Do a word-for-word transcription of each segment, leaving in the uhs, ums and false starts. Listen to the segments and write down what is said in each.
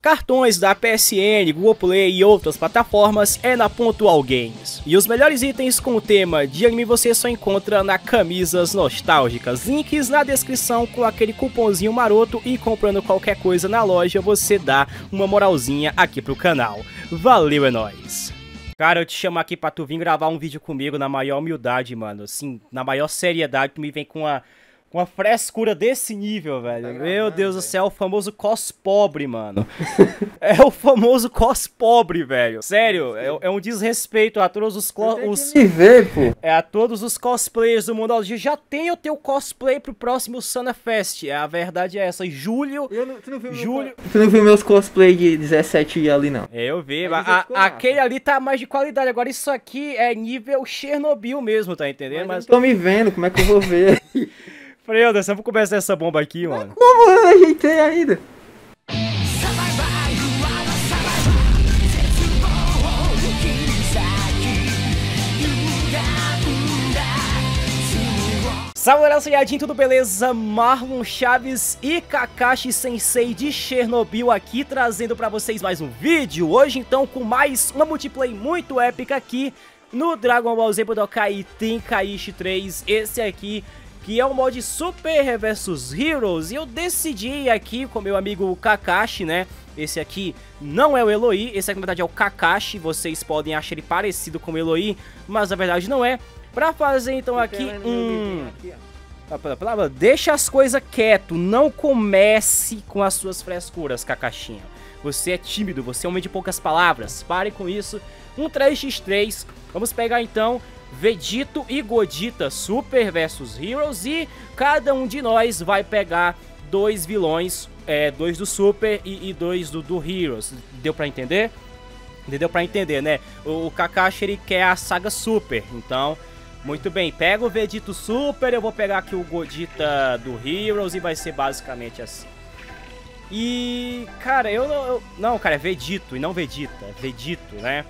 cartões da P S N, Google Play e outras plataformas é na Pontual Games. E os melhores itens com o tema de anime você só encontra na Camisas Nostálgicas. Links na descrição com aquele cupomzinho maroto e comprando qualquer coisa na loja você dá uma moralzinha aqui pro canal. Valeu, é nóis! Cara, eu te chamo aqui pra tu vir gravar um vídeo comigo na maior humildade, mano. Assim, na maior seriedade, tu me vem com uma... Uma frescura desse nível, velho. Tá Meu Deus do céu, o famoso cos pobre, mano. É o famoso cos pobre, velho. Sério, é, é um desrespeito a todos os... os me ver, pô. É a todos os cosplayers do mundo. Já tem o teu cosplay pro próximo Sana Fest. A verdade é essa. Julho... Eu não, tu não viu julho... Meu, tu não viu meus cosplay de dezessete ali, não? Eu vi. A, a, aquele ali tá mais de qualidade. Agora isso aqui é nível Chernobyl mesmo, tá entendendo? Mas, Mas... eu não tô me vendo, como é que eu vou ver? Freuda, vamos começar essa bomba aqui, mano. Como eu ajeitei ainda? Salve galera, Sayajin, tudo beleza? Marlon Chaves e Kakashi Sensei de Chernobyl aqui trazendo pra vocês mais um vídeo. Hoje então com mais uma multiplayer muito épica aqui no Dragon Ball Z Budokai Tenkaichi três. Esse aqui que é o mod Super versus Heroes, e eu decidi aqui com meu amigo Kakashi, né? Esse aqui não é o Eloy, esse aqui na verdade é o Kakashi, vocês podem achar ele parecido com o Eloy, mas na verdade não é. Pra fazer então aqui um... Deixa as coisas quieto, não comece com as suas frescuras, Kakashinha. Você é tímido, você é um homem de poucas palavras, pare com isso. Um três contra três, vamos pegar então Vegito e Godita Super versus Heroes, e cada um de nós vai pegar dois vilões, é, dois do Super e, e dois do, do Heroes. Deu pra entender? Deu pra entender, né? O, o Kakashi ele quer a saga Super, então muito bem, pega o Vegito Super, eu vou pegar aqui o Godita do Heroes e vai ser basicamente assim. E cara, eu não... Eu, não, cara, é Vegito e não Vegeta, é Vegito, né?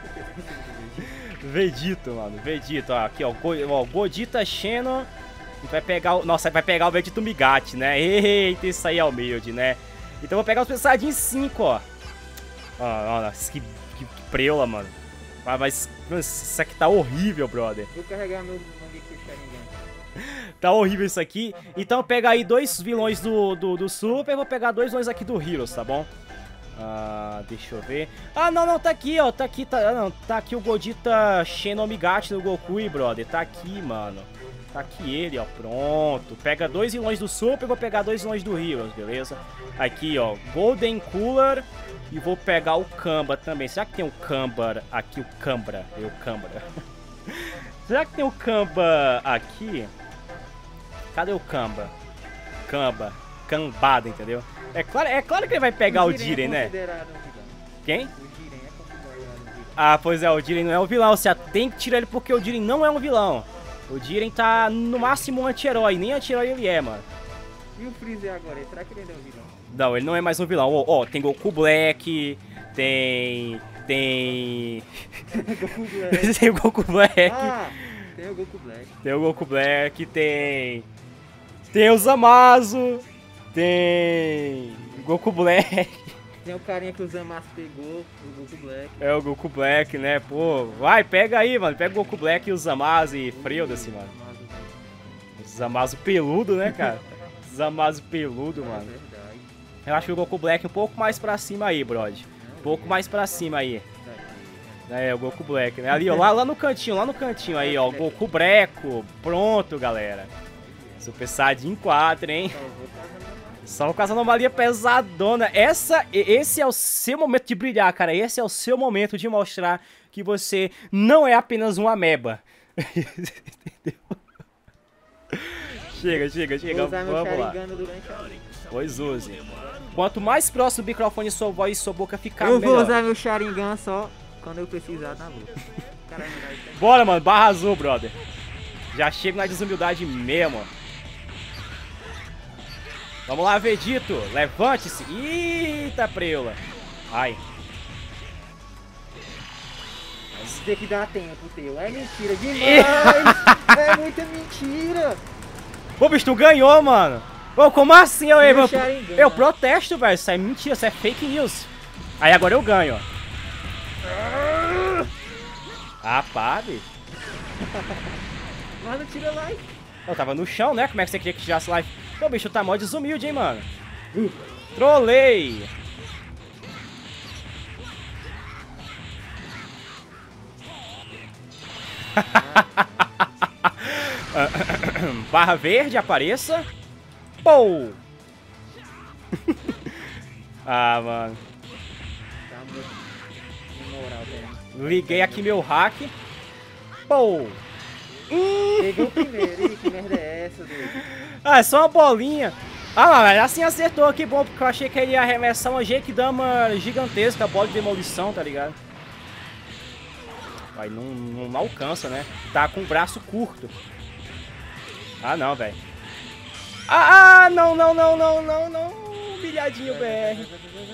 Vegito, mano, Vegito, ó, aqui ó, ó, Godita Xeno, vai pegar o, nossa, vai pegar o Vegito Migate, né, eita, isso aí é humilde, né, então vou pegar os Saiyajin cinco, ó, ó, ó, que, que, que preula, mano, mas, mas isso aqui tá horrível, brother. Vou carregar meu Mangekyou Sharingan. Tá horrível isso aqui, então pega aí dois vilões do, do, do Super, vou pegar dois vilões aqui do Heroes, tá bom? Ah, deixa eu ver. Ah, não, não, tá aqui, ó. Tá aqui, tá, não, tá aqui o Godita Xenomigate do Goku, brother. Tá aqui, mano. Tá aqui ele, ó. Pronto. Pega dois vilões do Super, vou pegar dois vilões do Heroes, beleza? Aqui, ó. Golden Cooler. E vou pegar o Kamba também. Será que tem o Kamba aqui? O Kambra. Eu, Kambra. Será que tem o Kamba aqui? Cadê o Kamba? Kamba. Kambada, entendeu? É claro, é claro que ele vai pegar o Jiren, o Jiren é né? Um Quem? O Jiren é considerado um vilão. Ah, pois é, o Jiren não é um vilão. Você tem que tirar ele porque o Jiren não é um vilão. O Jiren tá no máximo um anti-herói. Nem anti-herói ele é, mano. E o Freezer agora? Será que ele é um vilão? Não, ele não é mais um vilão. Ó, oh, oh, tem Goku Black, tem... Tem... Goku Black. Tem o Goku Black. Ah, tem o Goku Black. Tem o Goku Black, tem... Tem o Zamasu. Tem Goku Black. Tem o carinha que o Zamasu pegou, o Goku Black. É o Goku Black, né? Pô, vai, pega aí, mano. Pega o Goku Black e o Zamasu e Freuda-se, mano. O Zamasu peludo, né, cara? Zamasu peludo, mano. Eu acho que o Goku Black um pouco mais pra cima aí, brother. Um pouco mais pra cima aí. É, o Goku Black, né? Ali, ó, lá, lá no cantinho, lá no cantinho aí, ó. O Goku Breco. Pronto, galera. Super Saiyajin quatro, hein? Só com essa anomalia pesadona. Essa, esse é o seu momento de brilhar, cara. Esse é o seu momento de mostrar que você não é apenas um ameba. Entendeu? Chega, chega, chega. Vamos lá. Pois use. Quanto mais próximo do microfone sua voz e sua boca ficar, eu melhor. vou usar meu Sharingan só quando eu precisar na luta. Bora, mano. Barra azul, brother. Já chego na desumildade mesmo. Vamos lá, Vegito. Levante-se. Eita, preula. Ai. Você tem que dar tempo, teu. É mentira demais. É muita mentira. Pô, bicho, tu ganhou, mano. Ô, como assim, eu, eu, eu, Sharingan. eu protesto, velho. Isso é mentira, isso é fake news. Aí agora eu ganho, ó. Ah, pá, bicho. Mas não tira life. Eu tava no chão, né? Como é que você queria que tirasse life? Ô, bicho, tá mó desumilde, hein, mano. Uh, trolei. Barra verde, apareça. Pou! Ah, mano. Tá muito imoral, velho. Liguei aqui meu hack. Pou! Hum. Peguei o primeiro. Ih, que merda é essa, doido? Ah, é só uma bolinha. Ah, mas assim acertou, que bom, porque eu achei que ele ia arremessar uma Genkidama gigantesca, bola de demolição, tá ligado? Aí não, não alcança, né? Tá com o braço curto. Ah, não, velho. Ah, ah, não, não, não, não, não, não. Bilhadinho B R.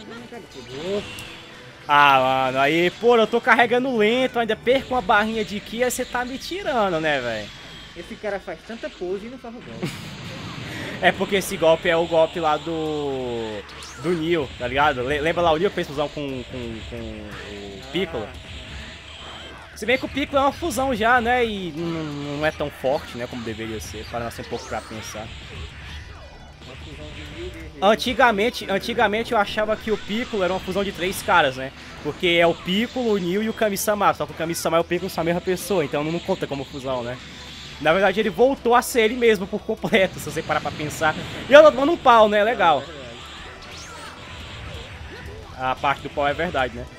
Ah, mano, aí, pô, eu tô carregando lento, ainda perco uma barrinha de ki, aí você tá me tirando, né, velho? Esse cara faz tanta pose e não faz o golpe. É porque esse golpe é o golpe lá do... do Neo, tá ligado? Lembra lá o Neo que fez fusão com, com, com o Piccolo? Se bem que o Piccolo é uma fusão já, né? E não, não é tão forte, né? Como deveria ser. Para nascer um pouco pra pensar. Antigamente, antigamente eu achava que o Piccolo era uma fusão de três caras, né? Porque é o Piccolo, o Neo e o Kami-sama. Só que o Kami-sama e o Piccolo são a mesma pessoa, então não conta como fusão, né? Na verdade ele voltou a ser ele mesmo por completo, se você parar pra pensar. E eu tô tomando um pau, né? Legal. A parte do pau é verdade, né?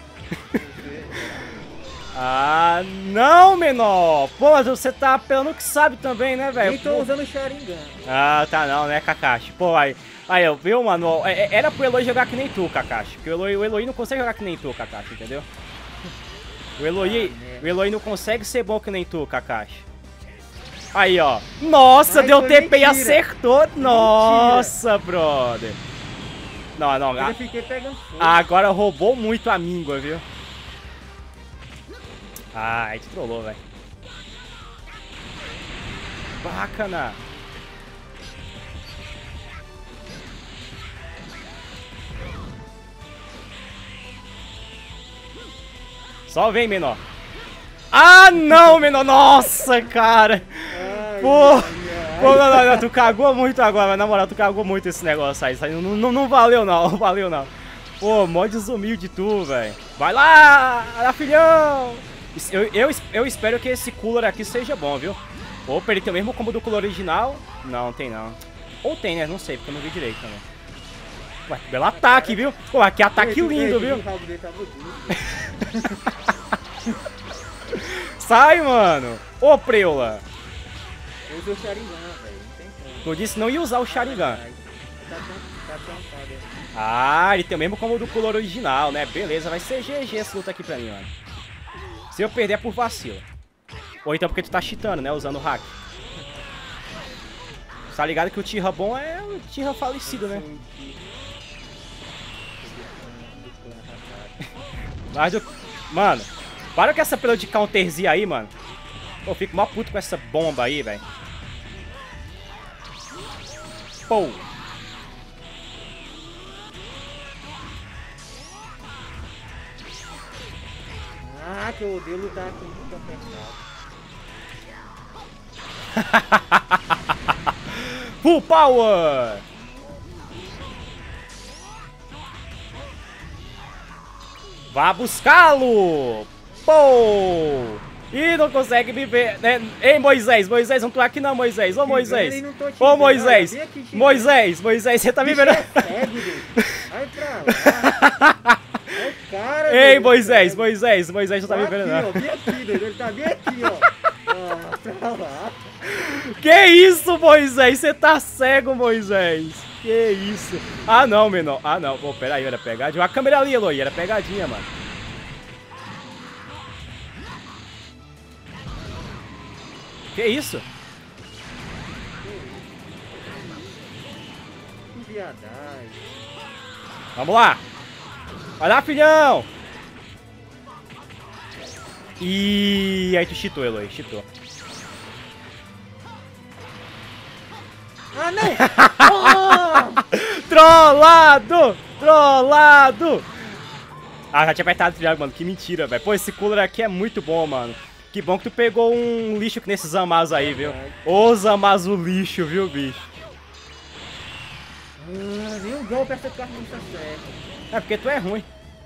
Ah, não, menor! Pô, mas você tá apelando que sabe também, né, velho? Nem tô usando o Sharingan. Ah, tá não, né, Kakashi? Pô, aí, aí eu viu, mano? Era pro Eloy jogar que nem tu, Kakashi. Porque o Eloy, o Eloy não consegue jogar que nem tu, Kakashi, entendeu? O Eloy, o Eloy não consegue ser bom que nem tu, Kakashi. Aí, ó. Nossa, Ai, deu T P e mentira. acertou. Nossa, brother. Não, não. Eu fiquei pegando fogo. Agora roubou muito a míngua, viu? Ah, aí te trollou, velho. Bacana. Só vem, menor. Ah, não, menor. Nossa, cara. Ai, Pô. ai, ai. Pô, não, não, não, tu cagou muito agora, mas na moral, tu cagou muito esse negócio aí. Isso aí não, não, não valeu, não. Não valeu, não. Pô, mó desumilde tu, velho. Vai lá, lá, filhão. Eu, eu, eu espero que esse cooler aqui seja bom, viu? Opa, ele tem o mesmo combo do cooler original? Não, tem não. Ou tem, né? Não sei, porque eu não vi direito também. Ué, belo ataque, viu? Pô, aqui ataque lindo, viu? Sai, mano! Ô, preula! Eu usei o Sharingan, velho. Não tem como. Tu disse não ia usar o Sharingan. Tá tão, tá tão foda. Ah, ele tem o mesmo combo do cooler original, né? Beleza, vai ser G G essa luta aqui pra mim, mano. Se eu perder é por vacilo. Ou então porque tu tá cheatando, né? Usando o hack. Tá ligado que o Tira bom é o Tira falecido, né? Mas do... Mano, para com essa pela de counterzinha aí, mano. Eu fico mó puto com essa bomba aí, velho. Pô. Ah, que eu odeio lutar com muito apertado. Full power! Vá buscá-lo! Pô! Ih, não consegue me ver, né? Ei, Moisés, Moisés, não tô aqui não, Moisés. Ô, Moisés. Ô, Moisés. Moisés, Moisés, você tá me vendo? Vai pra lá. É o cara, ei, meu, Moisés, cara. Moisés, Moisés não tá me Aqui, vendo não. ó, bem aqui, doido, ele tá bem aqui, ó. Ah, pra lá. Que isso, Moisés? Você tá cego, Moisés. Que isso? Ah, não, menor. Ah, não. Pô, pera aí, era pegadinha. A câmera ali, Eloy, era pegadinha, mano. Que isso? Que viadagem. Vamos lá. Vai lá, filhão. E aí tu cheatou, Eloy, cheatou. Ah, não! Trollado! Trollado! Ah, já tinha apertado o triângulo, mano. Que mentira, velho. Pô, esse cooler aqui é muito bom, mano. Que bom que tu pegou um lixo que nesses Zamasu aí, viu? Ô, Zamasu lixo, viu, bicho? Ah, viu? O golpe essa carta não tá certo. É porque tu é ruim.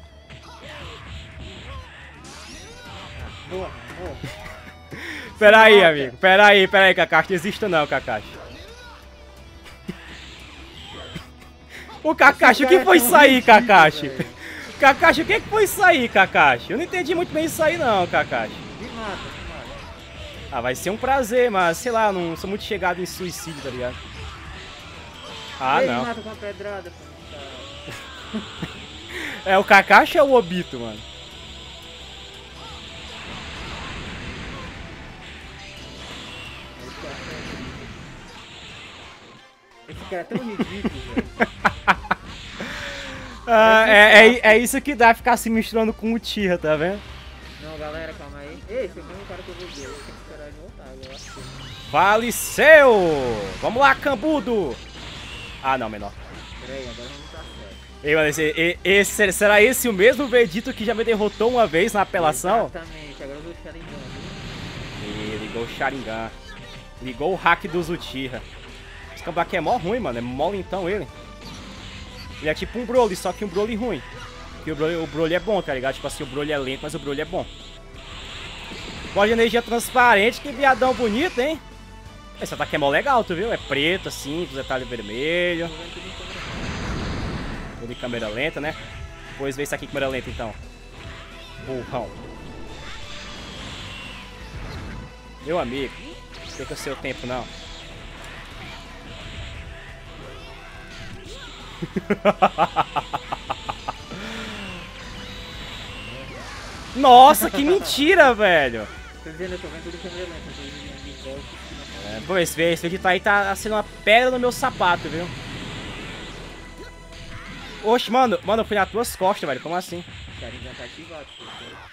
Boa, boa. Pera aí, amigo. Pera aí, pera aí, Kakashi. Não exista não, Kakashi. O Kakashi, o que foi isso aí, Kakashi? Kakashi, o que foi isso aí, Kakashi? Eu não entendi muito bem isso aí não, Kakashi. Me mata, me mata. Ah, vai ser um prazer, mas sei lá, não sou muito chegado em suicídio, tá ligado? Ah, Ei, não. Me mata com uma pedrada, pô. É o Kakashi ou o Obito, mano? Esse cara é tão ridículo, velho. Ah, é, é, é isso que dá ficar se misturando com o Tira, tá vendo? Não, galera, calma aí. Ei, esse é o mesmo cara que eu vou ver. Eu tenho que esperar ele voltar, eu acho que... Faleceu! Vamos lá, Cambudo! Ah, não, menor. Peraí, agora vamos tá certo. Ei, mano, esse, e- esse, será esse o mesmo Vegito que já me derrotou uma vez na apelação? Exatamente, agora eu vou deixar ele em Ih, ligou o Sharingan. Ligou o hack do Uchiha. Esse Cambudo aqui é mó ruim, mano. É mole então ele. Ele é tipo um Broly, só que um Broly ruim. Porque o Broly, o Broly é bom, tá ligado? Tipo assim, o Broly é lento, mas o Broly é bom. Bola de energia transparente, que viadão bonito, hein? Esse ataque é mó legal, tu viu? É preto, assim, com detalhe vermelho. Tudo em câmera lenta, né? Depois vê isso aqui em câmera lenta, então. Burrão. Meu amigo, não perca o seu tempo, não. Nossa, que mentira, velho! Tô dizendo, eu tô vendo tudo em câmera lenta, tô vendo de golpe. É, pô, esse vídeo, esse vídeo tá aí, tá sendo uma pedra no meu sapato, viu? Oxe, mano, mano, eu fui nas tuas costas, velho, como assim? Sharingan tá ativado, pô.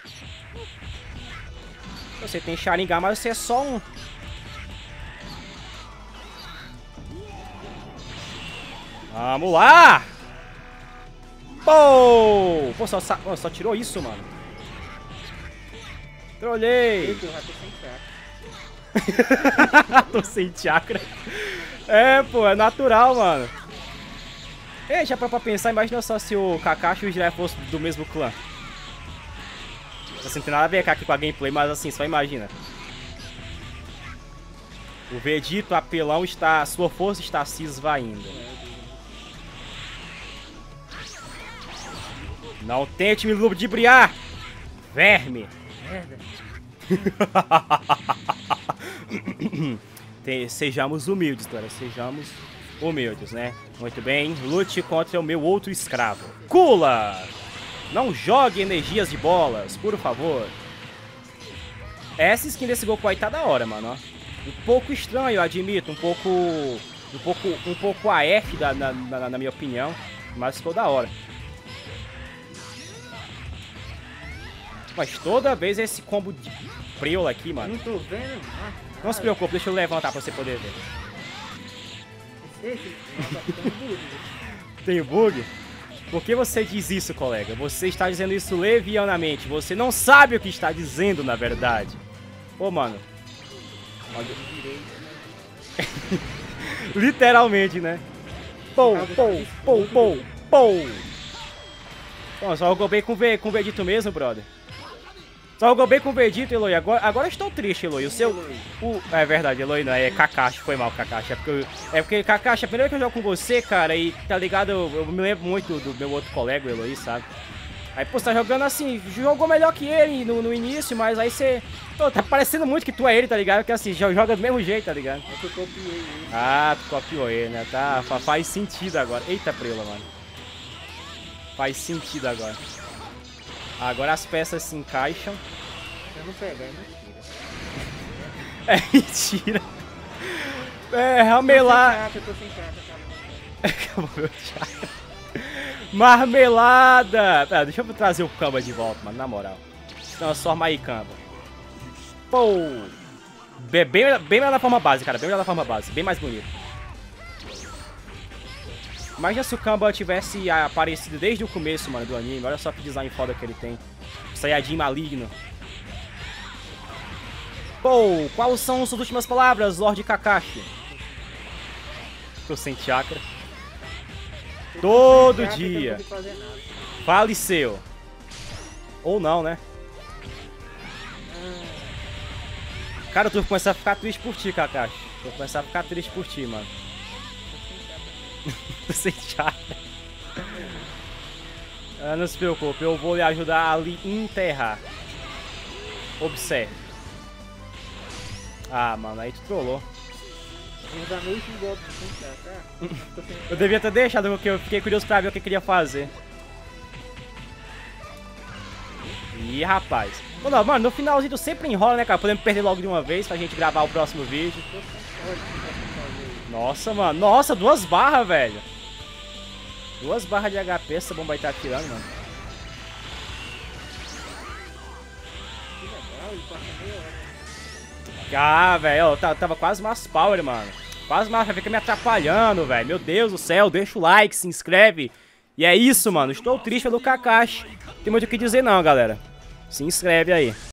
Você tem Sharingan, mas você é só um. Vamos lá! Pô! Pô, só, só, só tirou isso, mano. Trolhei! Eita, eu já tô sem chakra. Tô sem chakra. É, pô, é natural, mano. Ei, já pra, pra pensar, imagina só se o Kakashi e o Jiraiya fossem do mesmo clã. Assim, não tem nada a ver aqui com a gameplay, mas assim, só imagina. O Vegito apelão está... Sua força está se esvaindo. Não tente me ludibriar, verme. Merda. Tem- Sejamos humildes, galera. Sejamos humildes, né? Muito bem. Lute contra o meu outro escravo. Kula! Não jogue energias de bolas, por favor. Essa skin desse Goku aí tá da hora, mano. Ó. Um pouco estranho, eu admito. Um pouco... Um pouco, um pouco A F, da, na, na, na minha opinião. Mas ficou da hora. Mas toda vez esse combo de preula aqui, mano. Não tô vendo. Ah, Não se preocupe, deixa eu levantar pra você poder ver. Esse, nossa, tá tão duro. Tem bug? Por que você diz isso, colega? Você está dizendo isso levianamente. Você não sabe o que está dizendo, na verdade. Ô, mano. Literalmente, né? Pou, pou, pou, pou, pou. Bom, só jogou bem com, v, com o Vegito mesmo, brother. Só jogou bem com o Vegito, Eloy. Agora, agora eu estou triste, Eloy. O seu... O, é verdade, Eloy não. É Kakashi. Foi mal, Kakashi. É porque, eu, é porque Kakashi, a primeira vez que eu jogo com você, cara, e tá ligado, eu, eu me lembro muito do meu outro colega, o Eloy, sabe? Aí, pô, você tá jogando assim, jogou melhor que ele no, no início, mas aí você... Pô, tá parecendo muito que tu é ele, tá ligado? Porque assim, já joga do mesmo jeito, tá ligado? É que eu copiei ele. Ah, tu copiou ele, né? Tá, fa- faz sentido agora. Eita, prela, mano. Faz sentido agora. Agora as peças se encaixam. Se eu não pegar, é mentira. É mentira. É, ramelar. Eu tô sem chakra, tá? Acabou meu chakra. Marmelada! Pera, deixa eu trazer o Kamba de volta, mano, na moral. Transforma aí, Kamba. Pô! Bem, bem, bem melhor da forma base, cara. Bem melhor da forma base. Bem mais bonito. Imagina se o Kanban tivesse aparecido desde o começo, mano, do anime. Olha só que design foda que ele tem. Saiyajin maligno. Pô, quais são suas últimas palavras, Lorde Kakashi? Tô sem chakra. Todo dia. Faleceu. Ou não, né? Cara, eu tô começando a ficar triste por ti, Kakashi. Tô começando a ficar triste por ti, mano. Tô sem chakra. Ah, não se preocupe, eu vou lhe ajudar a lhe enterrar. Observe. Ah, mano, aí tu trollou. Eu devia ter deixado, porque eu fiquei curioso pra ver o que eu queria fazer. Ih, rapaz. Não, mano, no finalzinho tu sempre enrola, né, cara? Podemos perder logo de uma vez pra gente gravar o próximo vídeo. Nossa, mano. Nossa, duas barras, velho. Duas barras de H P essa bomba aí tá atirando, mano. Ah, velho, eu tava quase mass power, mano. Quase mass, fica me atrapalhando, velho. Meu Deus do céu, deixa o like, se inscreve. E é isso, mano. Estou triste pelo Kakashi. Não tem muito o que dizer não, galera. Se inscreve aí.